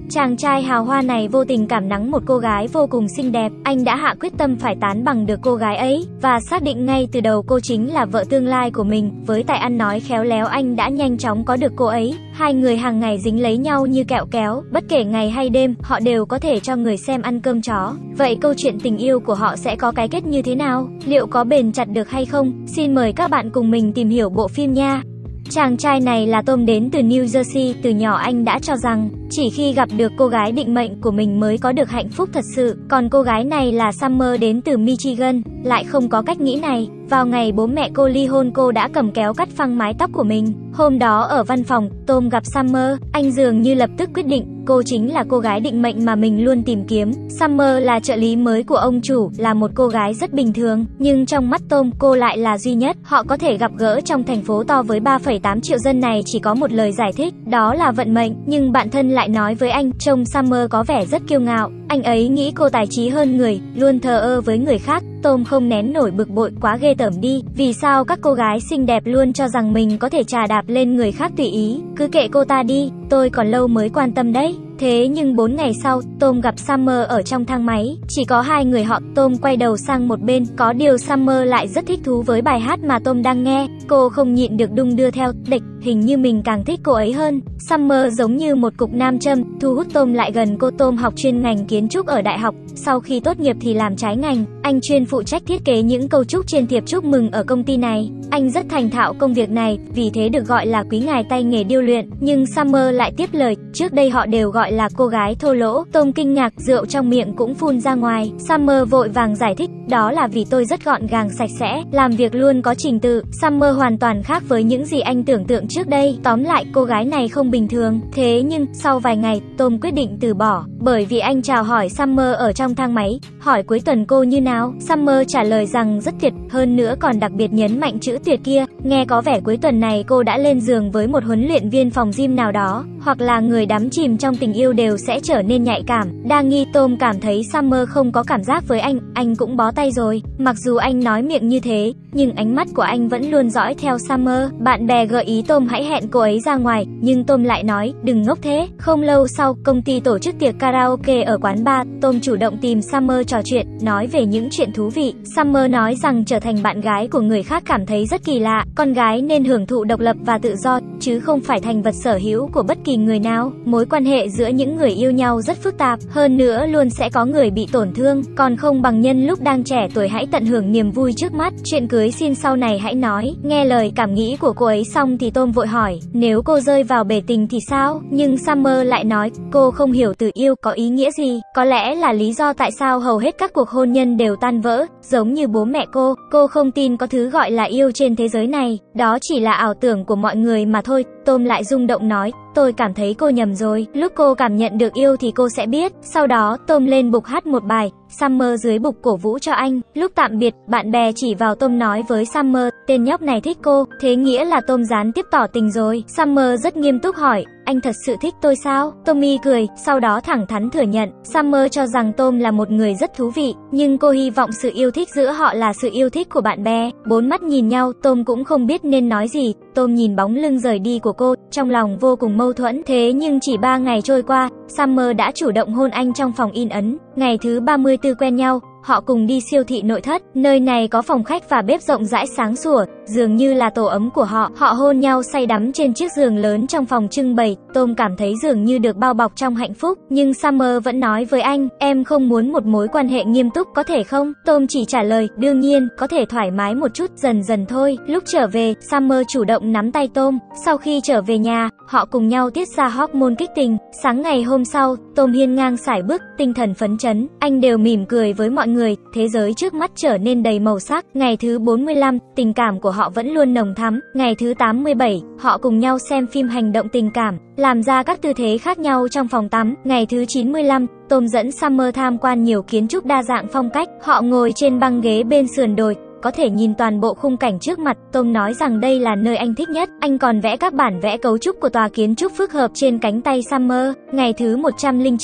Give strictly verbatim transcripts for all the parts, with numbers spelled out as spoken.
Chàng trai hào hoa này vô tình cảm nắng một cô gái vô cùng xinh đẹp, anh đã hạ quyết tâm phải tán bằng được cô gái ấy, và xác định ngay từ đầu cô chính là vợ tương lai của mình. Với tài ăn nói khéo léo anh đã nhanh chóng có được cô ấy, hai người hàng ngày dính lấy nhau như kẹo kéo, bất kể ngày hay đêm, họ đều có thể cho người xem ăn cơm chó. Vậy câu chuyện tình yêu của họ sẽ có cái kết như thế nào? Liệu có bền chặt được hay không? Xin mời các bạn cùng mình tìm hiểu bộ phim nha! Chàng trai này là Tom, đến từ New Jersey. Từ nhỏ anh đã cho rằng chỉ khi gặp được cô gái định mệnh của mình mới có được hạnh phúc thật sự. Còn cô gái này là Summer, đến từ Michigan, lại không có cách nghĩ này. Vào ngày bố mẹ cô ly hôn, cô đã cầm kéo cắt phăng mái tóc của mình. Hôm đó ở văn phòng, Tom gặp Summer, anh dường như lập tức quyết định cô chính là cô gái định mệnh mà mình luôn tìm kiếm. Summer là trợ lý mới của ông chủ, là một cô gái rất bình thường, nhưng trong mắt Tom, cô lại là duy nhất. Họ có thể gặp gỡ trong thành phố to với ba phẩy tám triệu dân này chỉ có một lời giải thích, đó là vận mệnh. Nhưng bạn thân lại nói với anh, trông Summer có vẻ rất kiêu ngạo, anh ấy nghĩ cô tài trí hơn người, luôn thờ ơ với người khác. Tom không nén nổi bực bội, quá ghê tởm đi, vì sao các cô gái xinh đẹp luôn cho rằng mình có thể chà đạp lên người khác tùy ý, cứ kệ cô ta đi, tôi còn lâu mới quan tâm đấy. Thế nhưng bốn ngày sau, Tom gặp Summer ở trong thang máy, chỉ có hai người họ. Tom quay đầu sang một bên, có điều Summer lại rất thích thú với bài hát mà Tom đang nghe. Cô không nhịn được đung đưa theo, địch, hình như mình càng thích cô ấy hơn. Summer giống như một cục nam châm, thu hút Tom lại gần cô. Tom học chuyên ngành kiến trúc ở đại học, sau khi tốt nghiệp thì làm trái ngành. Anh chuyên phụ trách thiết kế những câu chúc trên thiệp chúc mừng ở công ty này. Anh rất thành thạo công việc này, vì thế được gọi là quý ngài tay nghề điêu luyện. Nhưng Summer lại tiếp lời, trước đây họ đều gọi là cô gái thô lỗ. Tom kinh ngạc, rượu trong miệng cũng phun ra ngoài. Summer vội vàng giải thích, đó là vì tôi rất gọn gàng sạch sẽ, làm việc luôn có trình tự. Summer hoàn toàn khác với những gì anh tưởng tượng trước đây. Tóm lại, cô gái này không bình thường. Thế nhưng, sau vài ngày, Tom quyết định từ bỏ, bởi vì anh chào hỏi Summer ở trong thang máy, hỏi cuối tuần cô như nào. Summer trả lời rằng rất tuyệt, hơn nữa còn đặc biệt nhấn mạnh chữ tuyệt kia. Nghe có vẻ cuối tuần này cô đã lên giường với một huấn luyện viên phòng gym nào đó, hoặc là người đắm chìm trong tình yêu đều sẽ trở nên nhạy cảm, đa nghi. Tom cảm thấy Summer không có cảm giác với anh, anh cũng bó tay rồi. Mặc dù anh nói miệng như thế, nhưng ánh mắt của anh vẫn luôn dõi theo Summer. Bạn bè gợi ý Tom hãy hẹn cô ấy ra ngoài, nhưng Tom lại nói, đừng ngốc thế. Không lâu sau, công ty tổ chức tiệc karaoke ở quán bar. Tom chủ động tìm Summer trò chuyện, nói về những chuyện thú vị. Summer nói rằng trở thành bạn gái của người khác cảm thấy rất kỳ lạ, con gái nên hưởng thụ độc lập và tự do, chứ không phải thành vật sở hữu của bất kỳ người nào. Mối quan hệ giữa những người yêu nhau rất phức tạp, hơn nữa luôn sẽ có người bị tổn thương, còn không bằng nhân lúc đang trẻ tuổi hãy tận hưởng niềm vui trước mắt, chuyện cưới xin sau này hãy nói. Nghe lời cảm nghĩ của cô ấy xong thì Tom vội hỏi, nếu cô rơi vào bể tình thì sao? Nhưng Summer lại nói, cô không hiểu từ yêu có ý nghĩa gì, có lẽ là lý do tại sao hầu hết các cuộc hôn nhân đều tan vỡ, giống như bố mẹ cô. Cô không tin có thứ gọi là yêu trên thế giới này, đó chỉ là ảo tưởng của mọi người mà thôi. Tom lại rung động nói, tôi cảm thấy cô nhầm rồi, lúc cô cảm nhận được yêu thì cô sẽ biết. Sau đó, Tom lên bục hát một bài, Summer dưới bục cổ vũ cho anh. Lúc tạm biệt, bạn bè chỉ vào Tom nói với Summer, tên nhóc này thích cô, thế nghĩa là Tom gián tiếp tỏ tình rồi. Summer rất nghiêm túc hỏi, anh thật sự thích tôi sao? Tommy cười, sau đó thẳng thắn thừa nhận. Summer cho rằng Tom là một người rất thú vị, nhưng cô hy vọng sự yêu thích giữa họ là sự yêu thích của bạn bè. Bốn mắt nhìn nhau, Tom cũng không biết nên nói gì. Tom nhìn bóng lưng rời đi của cô, trong lòng vô cùng mâu thuẫn. Thế nhưng chỉ ba ngày trôi qua, Summer đã chủ động hôn anh trong phòng in ấn. Ngày thứ ba mươi tư quen nhau, họ cùng đi siêu thị nội thất. Nơi này có phòng khách và bếp rộng rãi sáng sủa, dường như là tổ ấm của họ. Họ hôn nhau say đắm trên chiếc giường lớn trong phòng trưng bày. Tom cảm thấy dường như được bao bọc trong hạnh phúc, nhưng Summer vẫn nói với anh, em không muốn một mối quan hệ nghiêm túc có thể không? Tom chỉ trả lời, đương nhiên, có thể thoải mái một chút, dần dần thôi. Lúc trở về, Summer chủ động nắm tay Tom. Sau khi trở về nhà, họ cùng nhau tiết ra hormone kích tình. Sáng ngày hôm sau, Tom hiên ngang sải bước, tinh thần phấn chấn. Anh đều mỉm cười với mọi người, thế giới trước mắt trở nên đầy màu sắc. Ngày thứ bốn mươi lăm, tình cảm của họ vẫn luôn nồng thắm. Ngày thứ tám mươi bảy, họ cùng nhau xem phim hành động tình cảm, làm ra các tư thế khác nhau trong phòng tắm. Ngày thứ chín mươi lăm, Tom dẫn Summer tham quan nhiều kiến trúc đa dạng phong cách. Họ ngồi trên băng ghế bên sườn đồi, có thể nhìn toàn bộ khung cảnh trước mặt. Tom nói rằng đây là nơi anh thích nhất. Anh còn vẽ các bản vẽ cấu trúc của tòa kiến trúc phức hợp trên cánh tay Summer. Ngày thứ một trăm lẻ chín,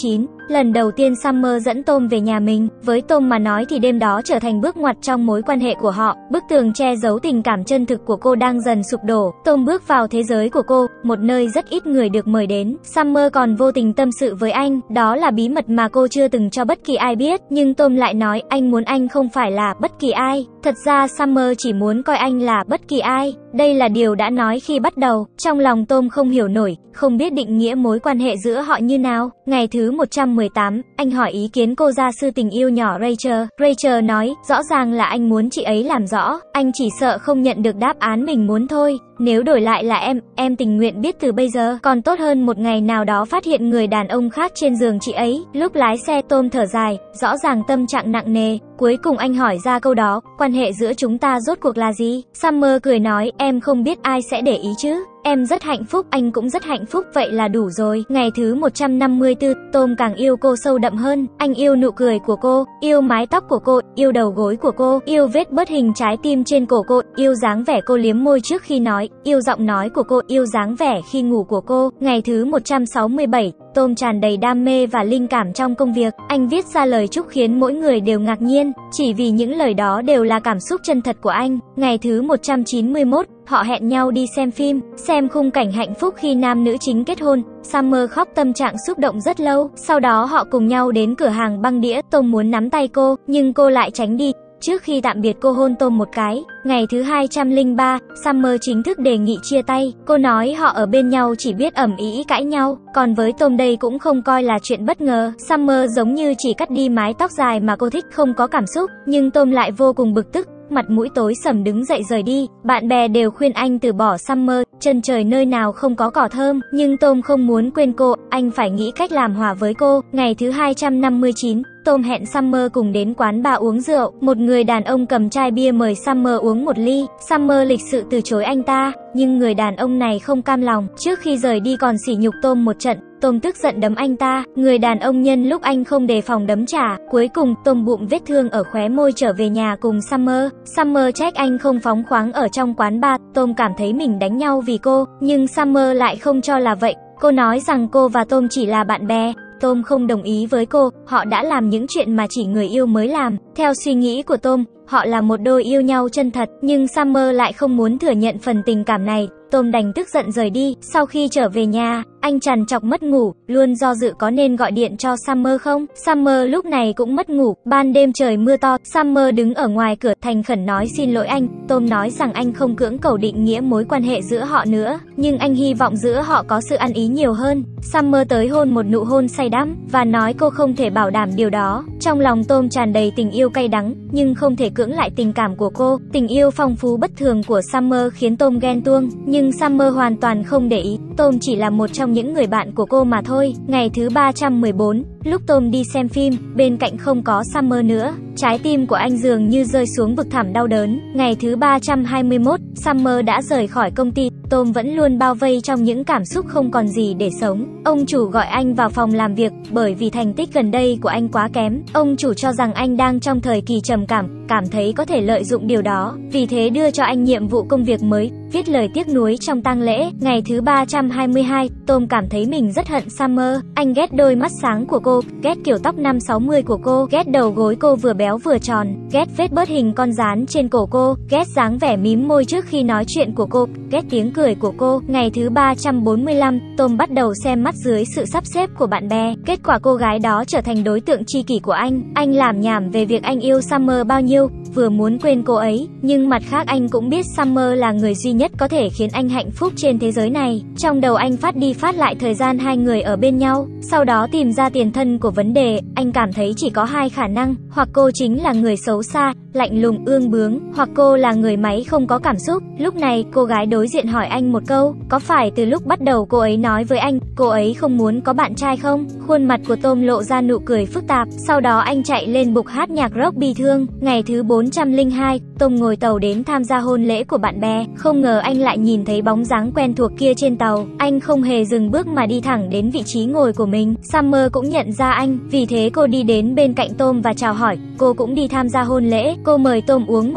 Lần đầu tiên Summer dẫn Tom về nhà mình, với Tom mà nói thì đêm đó trở thành bước ngoặt trong mối quan hệ của họ. Bức tường che giấu tình cảm chân thực của cô đang dần sụp đổ. Tom bước vào thế giới của cô, một nơi rất ít người được mời đến. Summer còn vô tình tâm sự với anh, đó là bí mật mà cô chưa từng cho bất kỳ ai biết. Nhưng Tom lại nói anh muốn anh không phải là bất kỳ ai. Thật ra Summer chỉ muốn coi anh là bất kỳ ai. Đây là điều đã nói khi bắt đầu. Trong lòng Tom không hiểu nổi, không biết định nghĩa mối quan hệ giữa họ như nào. Ngày thứ một trăm mười tám, anh hỏi ý kiến cô gia sư tình yêu nhỏ Rachel. Rachel nói, rõ ràng là anh muốn chị ấy làm rõ, anh chỉ sợ không nhận được đáp án mình muốn thôi. Nếu đổi lại là em, em tình nguyện biết từ bây giờ, còn tốt hơn một ngày nào đó phát hiện người đàn ông khác trên giường chị ấy. Lúc lái xe Tom thở dài, rõ ràng tâm trạng nặng nề. Cuối cùng anh hỏi ra câu đó, quan hệ giữa chúng ta rốt cuộc là gì? Summer cười nói, em không biết ai sẽ để ý chứ. Em rất hạnh phúc, anh cũng rất hạnh phúc, vậy là đủ rồi. Ngày thứ một trăm năm mươi tư, Tom càng yêu cô sâu đậm hơn. Anh yêu nụ cười của cô, yêu mái tóc của cô, yêu đầu gối của cô, yêu vết bớt hình trái tim trên cổ cô, yêu dáng vẻ cô liếm môi trước khi nói, yêu giọng nói của cô, yêu dáng vẻ khi ngủ của cô. Ngày thứ một trăm sáu mươi bảy, Tom tràn đầy đam mê và linh cảm trong công việc. Anh viết ra lời chúc khiến mỗi người đều ngạc nhiên, chỉ vì những lời đó đều là cảm xúc chân thật của anh. Ngày thứ một trăm chín mươi mốt, họ hẹn nhau đi xem phim, xem khung cảnh hạnh phúc khi nam nữ chính kết hôn. Summer khóc tâm trạng xúc động rất lâu. Sau đó họ cùng nhau đến cửa hàng băng đĩa. Tom muốn nắm tay cô, nhưng cô lại tránh đi. Trước khi tạm biệt cô hôn Tom một cái. Ngày thứ hai trăm lẻ ba, Summer chính thức đề nghị chia tay. Cô nói họ ở bên nhau chỉ biết ầm ĩ cãi nhau. Còn với Tom đây cũng không coi là chuyện bất ngờ. Summer giống như chỉ cắt đi mái tóc dài mà cô thích, không có cảm xúc. Nhưng Tom lại vô cùng bực tức, mặt mũi tối sầm đứng dậy rời đi. Bạn bè đều khuyên anh từ bỏ Summer, chân trời nơi nào không có cỏ thơm. Nhưng Tom không muốn quên cô, anh phải nghĩ cách làm hòa với cô. Ngày thứ hai trăm năm mươi chín, Tom hẹn Summer cùng đến quán bar uống rượu. Một người đàn ông cầm chai bia mời Summer uống một ly. Summer lịch sự từ chối anh ta, nhưng người đàn ông này không cam lòng. Trước khi rời đi còn sỉ nhục Tom một trận. Tom tức giận đấm anh ta. Người đàn ông nhân lúc anh không đề phòng đấm trả. Cuối cùng Tom bụng vết thương ở khóe môi trở về nhà cùng Summer. Summer trách anh không phóng khoáng ở trong quán bar. Tom cảm thấy mình đánh nhau vì cô, nhưng Summer lại không cho là vậy. Cô nói rằng cô và Tom chỉ là bạn bè. Tom không đồng ý với cô, họ đã làm những chuyện mà chỉ người yêu mới làm. Theo suy nghĩ của Tom, họ là một đôi yêu nhau chân thật, nhưng Summer lại không muốn thừa nhận phần tình cảm này. Tom đành tức giận rời đi. Sau khi trở về nhà, anh trằn trọc mất ngủ, luôn do dự có nên gọi điện cho Summer không. Summer lúc này cũng mất ngủ. Ban đêm trời mưa to, Summer đứng ở ngoài cửa thành khẩn nói xin lỗi anh. Tom nói rằng anh không cưỡng cầu định nghĩa mối quan hệ giữa họ nữa, nhưng anh hy vọng giữa họ có sự ăn ý nhiều hơn. Summer tới hôn một nụ hôn say đắm và nói cô không thể bảo đảm điều đó. Trong lòng Tom tràn đầy tình yêu cay đắng, nhưng không thể cưỡng lại tình cảm của cô. Tình yêu phong phú bất thường của Summer khiến Tom ghen tuông, nhưng Summer hoàn toàn không để ý. Tom chỉ là một trong những người bạn của cô mà thôi. Ngày thứ ba trăm mười bốn, lúc Tom đi xem phim, bên cạnh không có Summer nữa. Trái tim của anh dường như rơi xuống vực thẳm đau đớn. Ngày thứ ba trăm hai mươi mốt, Summer đã rời khỏi công ty. Tom vẫn luôn bao vây trong những cảm xúc không còn gì để sống. Ông chủ gọi anh vào phòng làm việc, bởi vì thành tích gần đây của anh quá kém. Ông chủ cho rằng anh đang trong thời kỳ trầm cảm, cảm thấy có thể lợi dụng điều đó. Vì thế đưa cho anh nhiệm vụ công việc mới, viết lời tiếc nuối trong tang lễ. Ngày thứ ba trăm hai mươi hai, Tom cảm thấy mình rất hận Summer. Anh ghét đôi mắt sáng của cô, ghét kiểu tóc năm sáu mươi của cô, ghét đầu gối cô vừa béo vừa tròn, ghét vết bớt hình con rán trên cổ cô, ghét dáng vẻ mím môi trước khi nói chuyện của cô, ghét tiếng cười của cô. Ngày thứ ba trăm bốn mươi lăm, Tom bắt đầu xem mắt dưới sự sắp xếp của bạn bè. Kết quả cô gái đó trở thành đối tượng tri kỷ của anh. Anh lảm nhảm về việc anh yêu Summer bao nhiêu, vừa muốn quên cô ấy, nhưng mặt khác anh cũng biết Summer là người duy nhất có thể khiến anh hạnh phúc trên thế giới này. Trong đầu anh phát đi phát lại thời gian hai người ở bên nhau, sau đó tìm ra tiền thân của vấn đề. Anh cảm thấy chỉ có hai khả năng, hoặc cô chính là người xấu xa, lạnh lùng ương bướng, hoặc cô là người máy không có cảm xúc. Lúc này, cô gái đối diện hỏi anh một câu, có phải từ lúc bắt đầu cô ấy nói với anh, cô ấy không muốn có bạn trai không? Khuôn mặt của Tom lộ ra nụ cười phức tạp, sau đó anh chạy lên bục hát nhạc rock bi thương. Ngày thứ bốn trăm lẻ hai, Tom ngồi tàu đến tham gia hôn lễ của bạn bè, không ngờ anh lại nhìn thấy bóng dáng quen thuộc kia trên tàu. Anh không hề dừng bước mà đi thẳng đến vị trí ngồi của mình. Summer cũng nhận ra anh, vì thế cô đi đến bên cạnh Tom và chào hỏi. Cô cũng đi tham gia hôn lễ. Cô mời Tom uống một ly.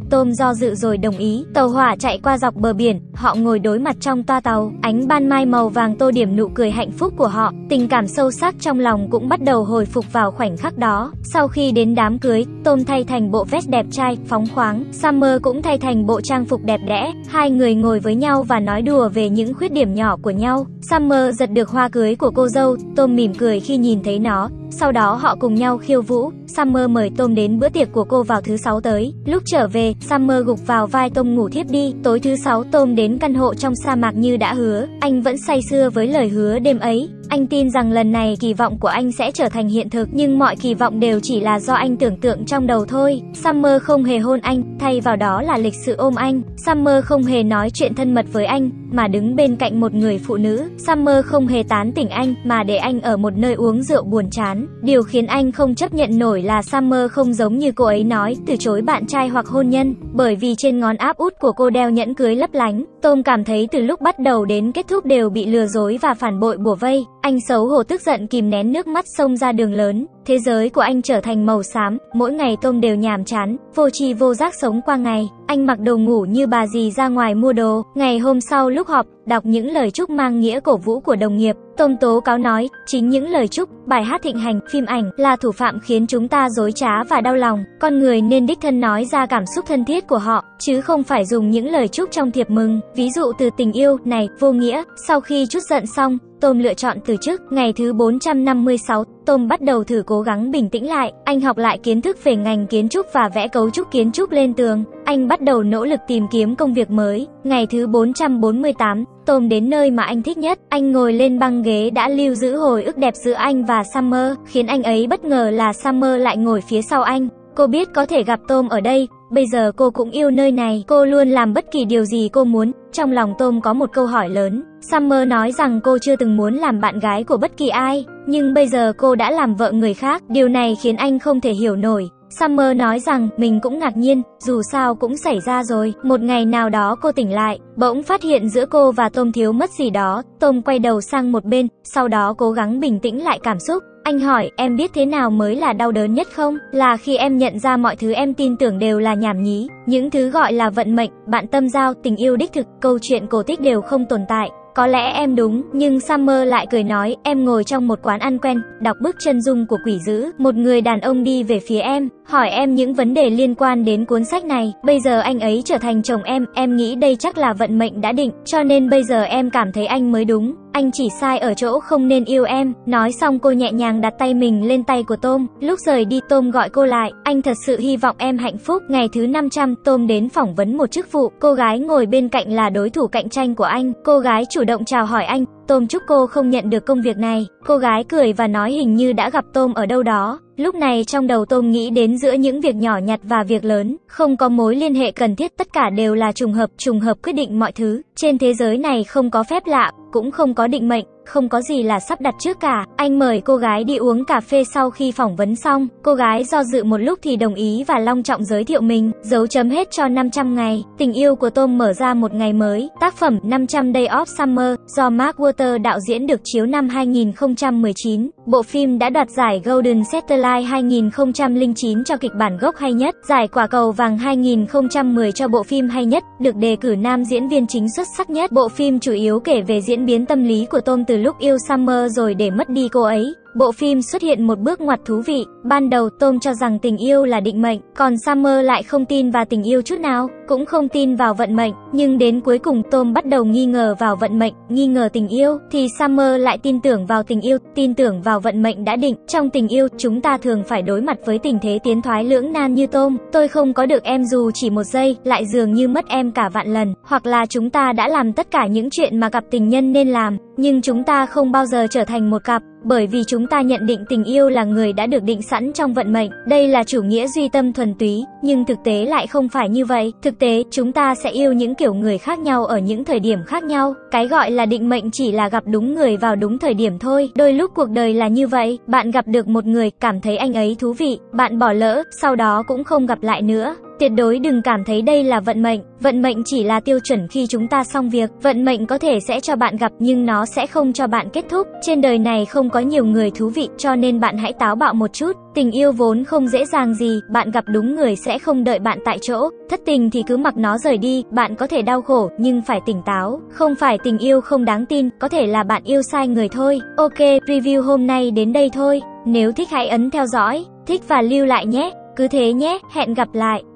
Tom do dự rồi đồng ý. Tàu hỏa chạy qua dọc bờ biển, họ ngồi đối mặt trong toa tàu, ánh ban mai màu vàng tô điểm nụ cười hạnh phúc của họ, tình cảm sâu sắc trong lòng cũng bắt đầu hồi phục vào khoảnh khắc đó. Sau khi đến đám cưới, Tom thay thành bộ vest đẹp trai, phóng khoáng, Summer cũng thay thành bộ trang phục đẹp đẽ, hai người ngồi với nhau và nói đùa về những khuyết điểm nhỏ của nhau. Summer giật được hoa cưới của cô dâu, Tom mỉm cười khi nhìn thấy nó. Sau đó họ cùng nhau khiêu vũ. Summer mời Tom đến bữa tiệc của cô vào thứ sáu tới. Lúc trở về, Summer gục vào vai Tom ngủ thiếp đi. Tối thứ sáu, Tom đến căn hộ trong sa mạc như đã hứa. Anh vẫn say sưa với lời hứa đêm ấy. Anh tin rằng lần này kỳ vọng của anh sẽ trở thành hiện thực, nhưng mọi kỳ vọng đều chỉ là do anh tưởng tượng trong đầu thôi. Summer không hề hôn anh, thay vào đó là lịch sự ôm anh. Summer không hề nói chuyện thân mật với anh, mà đứng bên cạnh một người phụ nữ. Summer không hề tán tỉnh anh, mà để anh ở một nơi uống rượu buồn chán. Điều khiến anh không chấp nhận nổi là Summer không giống như cô ấy nói, từ chối bạn trai hoặc hôn nhân, bởi vì trên ngón áp út của cô đeo nhẫn cưới lấp lánh. Tom cảm thấy từ lúc bắt đầu đến kết thúc đều bị lừa dối và phản bội bủa vây. Anh xấu hổ tức giận kìm nén nước mắt xông ra đường lớn. Thế giới của anh trở thành màu xám, mỗi ngày Tom đều nhàm chán, vô tri vô giác sống qua ngày. Anh mặc đồ ngủ như bà dì ra ngoài mua đồ. Ngày hôm sau lúc họp, đọc những lời chúc mang nghĩa cổ vũ của đồng nghiệp, Tom tố cáo nói, chính những lời chúc, bài hát thịnh hành, phim ảnh là thủ phạm khiến chúng ta dối trá và đau lòng. Con người nên đích thân nói ra cảm xúc thân thiết của họ, chứ không phải dùng những lời chúc trong thiệp mừng, ví dụ từ tình yêu, này, vô nghĩa. Sau khi trút giận xong, Tom lựa chọn từ chức. Ngày thứ bốn trăm năm mươi sáu, Tom bắt đầu thử cố gắng bình tĩnh lại. Anh học lại kiến thức về ngành kiến trúc và vẽ cấu trúc kiến trúc lên tường. Anh bắt đầu nỗ lực tìm kiếm công việc mới. Ngày thứ bốn trăm bốn mươi tám, Tom đến nơi mà anh thích nhất. Anh ngồi lên băng ghế đã lưu giữ hồi ức đẹp giữa anh và Summer. Khiến anh ấy bất ngờ là Summer lại ngồi phía sau anh. Cô biết có thể gặp Tom ở đây. Bây giờ cô cũng yêu nơi này. Cô luôn làm bất kỳ điều gì cô muốn. Trong lòng Tom có một câu hỏi lớn. Summer nói rằng cô chưa từng muốn làm bạn gái của bất kỳ ai, nhưng bây giờ cô đã làm vợ người khác. Điều này khiến anh không thể hiểu nổi. Summer nói rằng mình cũng ngạc nhiên, dù sao cũng xảy ra rồi. Một ngày nào đó cô tỉnh lại, bỗng phát hiện giữa cô và Tom thiếu mất gì đó. Tom quay đầu sang một bên, sau đó cố gắng bình tĩnh lại cảm xúc. Anh hỏi, em biết thế nào mới là đau đớn nhất không? Là khi em nhận ra mọi thứ em tin tưởng đều là nhảm nhí. Những thứ gọi là vận mệnh, bạn tâm giao, tình yêu đích thực, câu chuyện cổ tích đều không tồn tại. Có lẽ em đúng, nhưng Summer lại cười nói, em ngồi trong một quán ăn quen, đọc bức chân dung của quỷ dữ. Một người đàn ông đi về phía em, hỏi em những vấn đề liên quan đến cuốn sách này. Bây giờ anh ấy trở thành chồng em, em nghĩ đây chắc là vận mệnh đã định, cho nên bây giờ em cảm thấy anh mới đúng. Anh chỉ sai ở chỗ không nên yêu em. Nói xong cô nhẹ nhàng đặt tay mình lên tay của Tom. Lúc rời đi Tom gọi cô lại, anh thật sự hy vọng em hạnh phúc. Ngày thứ năm trăm, Tom đến phỏng vấn một chức vụ. Cô gái ngồi bên cạnh là đối thủ cạnh tranh của anh. Cô gái chủ động chào hỏi anh. Tom chúc cô không nhận được công việc này. Cô gái cười và nói hình như đã gặp Tom ở đâu đó. Lúc này trong đầu Tom nghĩ đến giữa những việc nhỏ nhặt và việc lớn, không có mối liên hệ cần thiết, tất cả đều là trùng hợp, trùng hợp quyết định mọi thứ. Trên thế giới này không có phép lạ, cũng không có định mệnh, không có gì là sắp đặt trước cả. Anh mời cô gái đi uống cà phê sau khi phỏng vấn xong. Cô gái do dự một lúc thì đồng ý và long trọng giới thiệu mình, dấu chấm hết cho năm trăm ngày. Tình yêu của Tom mở ra một ngày mới. Tác phẩm năm trăm Day of Summer do Mark Water đạo diễn được chiếu năm hai nghìn không trăm mười chín. Bộ phim đã đoạt giải Golden Satellite hai nghìn không trăm lẻ chín cho kịch bản gốc hay nhất, giải Quả cầu vàng hai nghìn không trăm mười cho bộ phim hay nhất, được đề cử nam diễn viên chính xuất sắc nhất. Bộ phim chủ yếu kể về diễn biến tâm lý của Tom từ lúc yêu Summer rồi để mất đi cô ấy. Bộ phim xuất hiện một bước ngoặt thú vị. Ban đầu Tom cho rằng tình yêu là định mệnh, còn Summer lại không tin vào tình yêu chút nào, cũng không tin vào vận mệnh. Nhưng đến cuối cùng Tom bắt đầu nghi ngờ vào vận mệnh, nghi ngờ tình yêu, thì Summer lại tin tưởng vào tình yêu, tin tưởng vào vận mệnh đã định. Trong tình yêu, chúng ta thường phải đối mặt với tình thế tiến thoái lưỡng nan như Tom. Tôi không có được em dù chỉ một giây, lại dường như mất em cả vạn lần. Hoặc là chúng ta đã làm tất cả những chuyện mà cặp tình nhân nên làm, nhưng chúng ta không bao giờ trở thành một cặp, bởi vì chúng ta nhận định tình yêu là người đã được định sẵn trong vận mệnh. Đây là chủ nghĩa duy tâm thuần túy, nhưng thực tế lại không phải như vậy. Thực tế, chúng ta sẽ yêu những kiểu người khác nhau ở những thời điểm khác nhau. Cái gọi là định mệnh chỉ là gặp đúng người vào đúng thời điểm thôi. Đôi lúc cuộc đời là như vậy, bạn gặp được một người, cảm thấy anh ấy thú vị, bạn bỏ lỡ, sau đó cũng không gặp lại nữa. Tuyệt đối đừng cảm thấy đây là vận mệnh, vận mệnh chỉ là tiêu chuẩn khi chúng ta xong việc, vận mệnh có thể sẽ cho bạn gặp nhưng nó sẽ không cho bạn kết thúc. Trên đời này không có nhiều người thú vị, cho nên bạn hãy táo bạo một chút. Tình yêu vốn không dễ dàng gì, bạn gặp đúng người sẽ không đợi bạn tại chỗ. Thất tình thì cứ mặc nó rời đi, bạn có thể đau khổ nhưng phải tỉnh táo. Không phải tình yêu không đáng tin, có thể là bạn yêu sai người thôi. Ok, review hôm nay đến đây thôi. Nếu thích hãy ấn theo dõi, thích và lưu lại nhé. Cứ thế nhé, hẹn gặp lại.